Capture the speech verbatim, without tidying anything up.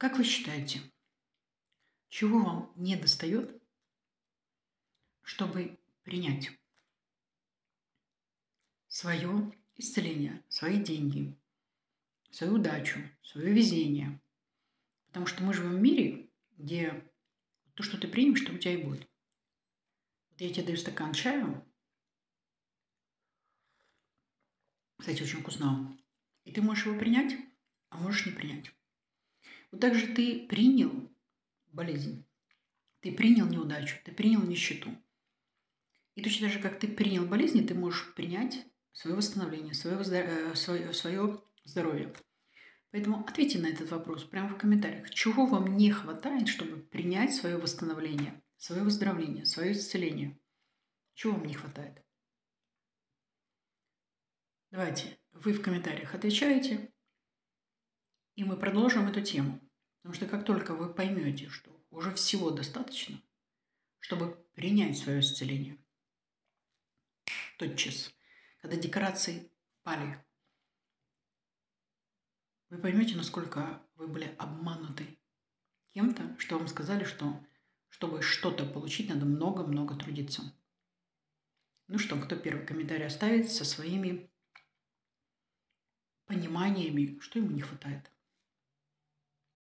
Как вы считаете, чего вам недостает, чтобы принять свое исцеление, свои деньги, свою удачу, свое везение? Потому что мы живем в мире, где то, что ты примешь, что у тебя и будет. Вот я тебе даю стакан чая, кстати, очень вкусно, и ты можешь его принять, а можешь не принять. Вот так же ты принял болезнь, ты принял неудачу, ты принял нищету. И точно так же, как ты принял болезни, ты можешь принять свое восстановление, свое, свое, свое здоровье. Поэтому ответьте на этот вопрос прямо в комментариях. Чего вам не хватает, чтобы принять свое восстановление, свое выздоровление, свое исцеление? Чего вам не хватает? Давайте, вы в комментариях отвечаете, и мы продолжим эту тему. Потому что как только вы поймете, что уже всего достаточно, чтобы принять свое исцеление, тотчас, когда декорации пали, вы поймете, насколько вы были обмануты кем-то, что вам сказали, что чтобы что-то получить, надо много-много трудиться. Ну что, кто первый комментарий оставит со своими пониманиями, что ему не хватает?